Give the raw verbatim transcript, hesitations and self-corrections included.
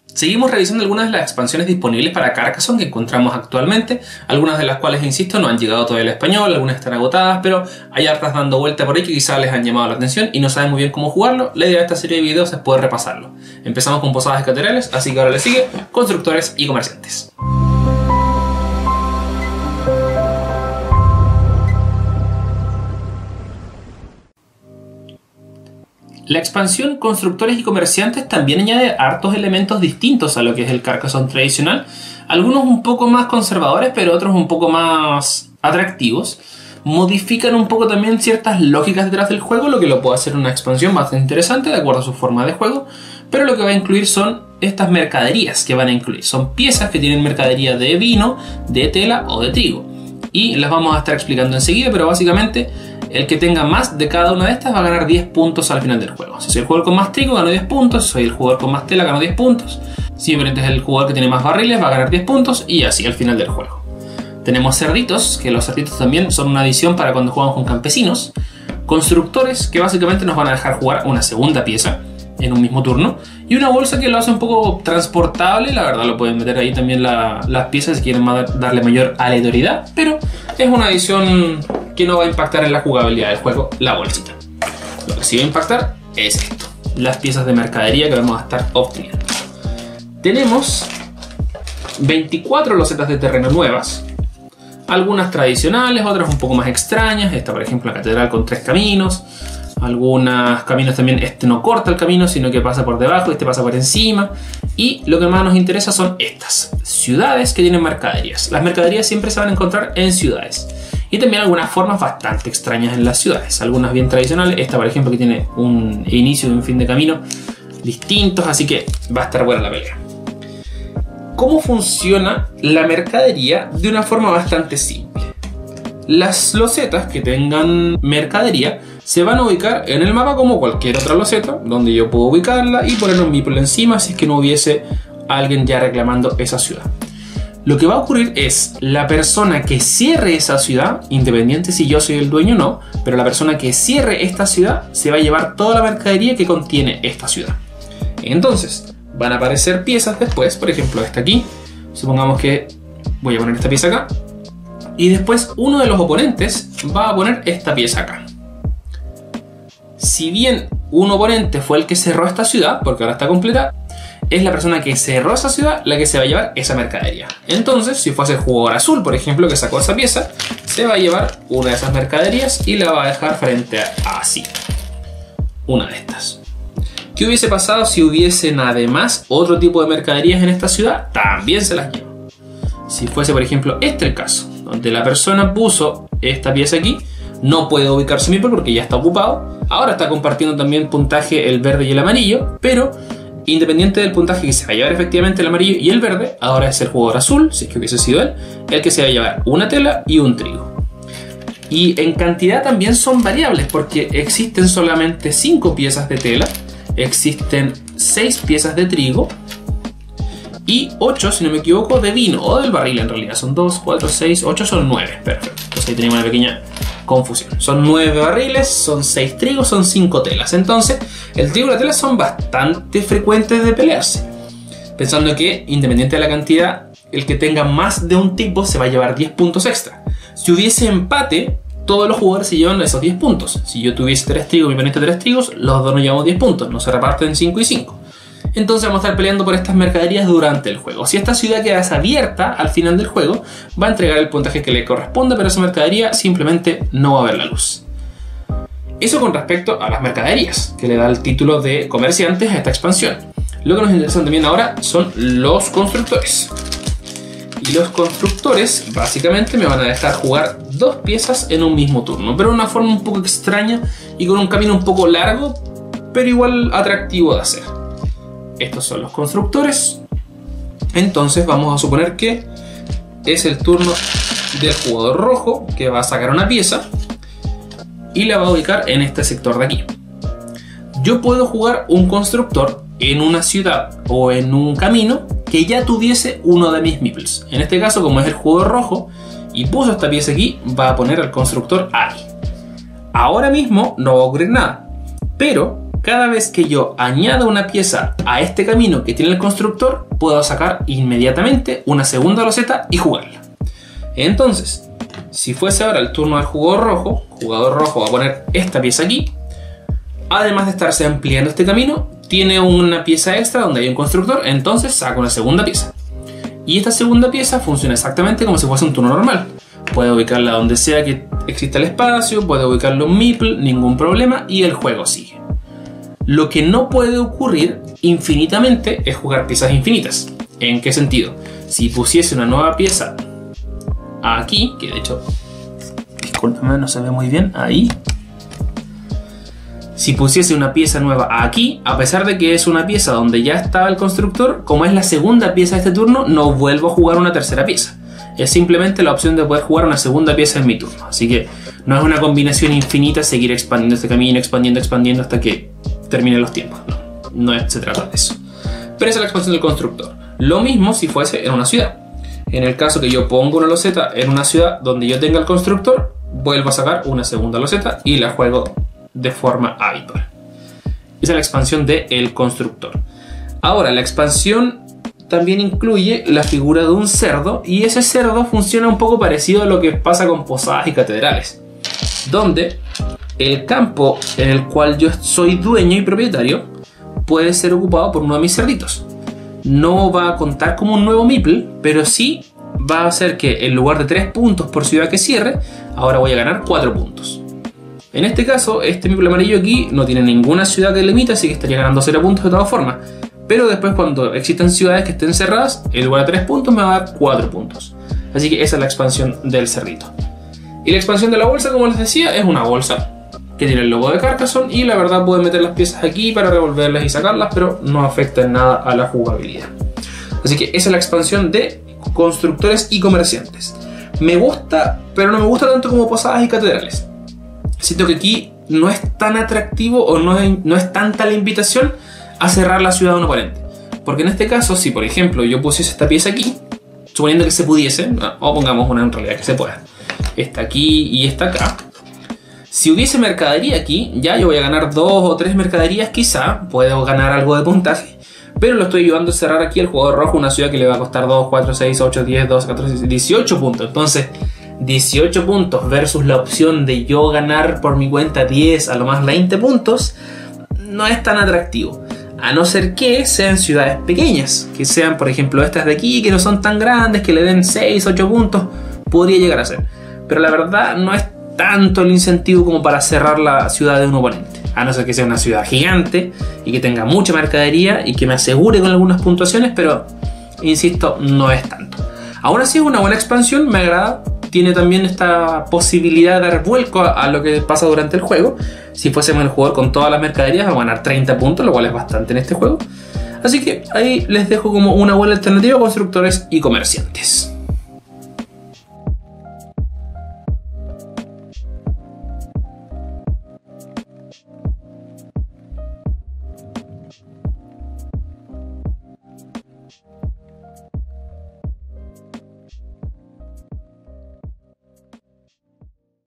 Seguimos revisando algunas de las expansiones disponibles para Carcassonne que encontramos actualmente, algunas de las cuales, insisto, no han llegado todavía al español, algunas están agotadas, pero hay hartas dando vuelta por ahí que quizás les han llamado la atención y no saben muy bien cómo jugarlo. La idea de esta serie de videos es poder repasarlo. Empezamos con Posadas y Catedrales, así que ahora le sigue Constructores y Comerciantes. La expansión Constructores y Comerciantes también añade hartos elementos distintos a lo que es el Carcassonne tradicional, algunos un poco más conservadores pero otros un poco más atractivos. Modifican un poco también ciertas lógicas detrás del juego, lo que lo puede hacer una expansión bastante interesante de acuerdo a su forma de juego, pero lo que va a incluir son estas mercaderías que van a incluir. Son piezas que tienen mercadería de vino, de tela o de trigo, y las vamos a estar explicando enseguida, pero básicamente el que tenga más de cada una de estas va a ganar diez puntos al final del juego. Si soy el jugador con más trigo, gano diez puntos. Si soy el jugador con más tela, gano diez puntos. Si es el jugador que tiene más barriles, va a ganar diez puntos. Y así al final del juego. Tenemos cerditos, que los cerditos también son una adición para cuando jugamos con campesinos. Constructores, que básicamente nos van a dejar jugar una segunda pieza en un mismo turno. Y una bolsa que lo hace un poco transportable. La verdad, lo pueden meter ahí también la, las piezas si quieren darle mayor aleatoriedad. Pero es una adición que no va a impactar en la jugabilidad del juego, la bolsita. Lo que sí va a impactar es esto, las piezas de mercadería que vamos a estar obteniendo. Tenemos veinticuatro losetas de terreno nuevas, algunas tradicionales, otras un poco más extrañas. Esta, por ejemplo, la catedral con tres caminos. Algunos caminos también, este no corta el camino, sino que pasa por debajo, este pasa por encima. Y lo que más nos interesa son estas ciudades que tienen mercaderías. Las mercaderías siempre se van a encontrar en ciudades. Y también algunas formas bastante extrañas en las ciudades. Algunas bien tradicionales. Esta, por ejemplo, que tiene un inicio y un fin de camino distintos. Así que va a estar buena la pelea. ¿Cómo funciona la mercadería? De una forma bastante simple. Las losetas que tengan mercadería se van a ubicar en el mapa como cualquier otra loseta, donde yo puedo ubicarla y poner un meeple encima si es que no hubiese alguien ya reclamando esa ciudad. Lo que va a ocurrir es la persona que cierre esa ciudad, independiente si yo soy el dueño o no, pero la persona que cierre esta ciudad se va a llevar toda la mercadería que contiene esta ciudad. Entonces, van a aparecer piezas después, por ejemplo esta aquí, supongamos que voy a poner esta pieza acá, y después uno de los oponentes va a poner esta pieza acá. Si bien un oponente fue el que cerró esta ciudad, porque ahora está completa, es la persona que cerró esa ciudad la que se va a llevar esa mercadería. Entonces, si fuese el jugador azul, por ejemplo, que sacó esa pieza, se va a llevar una de esas mercaderías y la va a dejar frente a así. Una de estas. ¿Qué hubiese pasado si hubiesen además otro tipo de mercaderías en esta ciudad? También se las lleva. Si fuese, por ejemplo, este el caso, donde la persona puso esta pieza aquí, no puede ubicar su meeple porque ya está ocupado. Ahora está compartiendo también puntaje el verde y el amarillo, pero independiente del puntaje que se va a llevar efectivamente el amarillo y el verde, ahora es el jugador azul, si es que hubiese sido él, el que se va a llevar una tela y un trigo. Y en cantidad también son variables, porque existen solamente cinco piezas de tela, existen seis piezas de trigo y ocho, si no me equivoco, de vino, o del barril en realidad. Son dos, cuatro, seis, ocho, son nueve. Perfecto. Entonces ahí tenemos una pequeña confusión. Son nueve barriles, son seis trigos, son cinco telas. Entonces, el trigo y la tela son bastante frecuentes de pelearse. Pensando que, independiente de la cantidad, el que tenga más de un tipo se va a llevar diez puntos extra. Si hubiese empate, todos los jugadores se llevan esos diez puntos. Si yo tuviese tres trigos y mi oponente tres trigos, los dos nos llevamos diez puntos. No se reparten cinco y cinco. Entonces vamos a estar peleando por estas mercaderías durante el juego. Si esta ciudad queda abierta al final del juego, va a entregar el puntaje que le corresponda, pero esa mercadería simplemente no va a ver la luz. Eso con respecto a las mercaderías, que le da el título de comerciantes a esta expansión. Lo que nos interesa también ahora son los constructores. Y los constructores básicamente me van a dejar jugar dos piezas en un mismo turno, pero de una forma un poco extraña y con un camino un poco largo, pero igual atractivo de hacer. Estos son los constructores. Entonces vamos a suponer que es el turno del jugador rojo, que va a sacar una pieza y la va a ubicar en este sector de aquí. Yo puedo jugar un constructor en una ciudad o en un camino que ya tuviese uno de mis meeples. En este caso, como es el jugador rojo y puso esta pieza aquí, va a poner al constructor ahí. Ahora mismo no va a ocurrir nada, pero cada vez que yo añada una pieza a este camino que tiene el constructor, puedo sacar inmediatamente una segunda loseta y jugarla. Entonces, si fuese ahora el turno del jugador rojo, jugador rojo va a poner esta pieza aquí. Además de estarse ampliando este camino, tiene una pieza extra donde hay un constructor, entonces saca una segunda pieza. Y esta segunda pieza funciona exactamente como si fuese un turno normal. Puede ubicarla donde sea que exista el espacio, puede ubicarlo en meeple, ningún problema, y el juego sigue. Lo que no puede ocurrir infinitamente es jugar piezas infinitas. ¿En qué sentido? Si pusiese una nueva pieza aquí, que de hecho, discúlpame, no se ve muy bien, ahí. Si pusiese una pieza nueva aquí, a pesar de que es una pieza donde ya estaba el constructor, como es la segunda pieza de este turno, no vuelvo a jugar una tercera pieza. Es simplemente la opción de poder jugar una segunda pieza en mi turno. Así que no es una combinación infinita seguir expandiendo este camino, expandiendo, expandiendo hasta que terminen los tiempos. No, no se trata de eso. Pero esa es la expansión del constructor. Lo mismo si fuese en una ciudad. En el caso que yo pongo una loseta en una ciudad donde yo tenga el constructor, vuelvo a sacar una segunda loseta y la juego de forma habitual. Esa es la expansión del constructor. Ahora, la expansión también incluye la figura de un cerdo, y ese cerdo funciona un poco parecido a lo que pasa con posadas y catedrales, donde el campo en el cual yo soy dueño y propietario puede ser ocupado por uno de mis cerditos. No va a contar como un nuevo meeple, pero sí va a hacer que en lugar de tres puntos por ciudad que cierre, ahora voy a ganar cuatro puntos. En este caso, este meeple amarillo aquí no tiene ninguna ciudad que limita, así que estaría ganando cero puntos de todas formas. Pero después, cuando existan ciudades que estén cerradas, en lugar de tres puntos me va a dar cuatro puntos. Así que esa es la expansión del cerdito. Y la expansión de la bolsa, como les decía, es una bolsa que tiene el logo de Carcassonne, y la verdad pueden meter las piezas aquí para revolverlas y sacarlas, pero no afecta en nada a la jugabilidad. Así que esa es la expansión de constructores y comerciantes. Me gusta, pero no me gusta tanto como posadas y catedrales. Siento que aquí no es tan atractivo o no es, no es tanta la invitación a cerrar la ciudad de un oponente. Porque en este caso, si por ejemplo yo pusiese esta pieza aquí, suponiendo que se pudiese, o pongamos una en realidad que se pueda, esta aquí y esta acá, si hubiese mercadería aquí, ya yo voy a ganar dos o tres mercaderías quizá, puedo ganar algo de puntaje, pero lo estoy ayudando a cerrar aquí el jugador rojo una ciudad que le va a costar dos, cuatro, seis, ocho, diez, doce, catorce, dieciocho puntos. Entonces, dieciocho puntos versus la opción de yo ganar por mi cuenta diez a lo más veinte puntos, no es tan atractivo. A no ser que sean ciudades pequeñas, que sean por ejemplo estas de aquí, que no son tan grandes, que le den seis, ocho puntos, podría llegar a ser. Pero la verdad no es tanto el incentivo como para cerrar la ciudad de un oponente. A no ser que sea una ciudad gigante y que tenga mucha mercadería y que me asegure con algunas puntuaciones, pero insisto, no es tanto. Aún así es una buena expansión, me agrada. Tiene también esta posibilidad de dar vuelco a, a lo que pasa durante el juego. Si fuésemos el jugador con todas las mercaderías, va a ganar treinta puntos, lo cual es bastante en este juego. Así que ahí les dejo como una buena alternativa a constructores y comerciantes.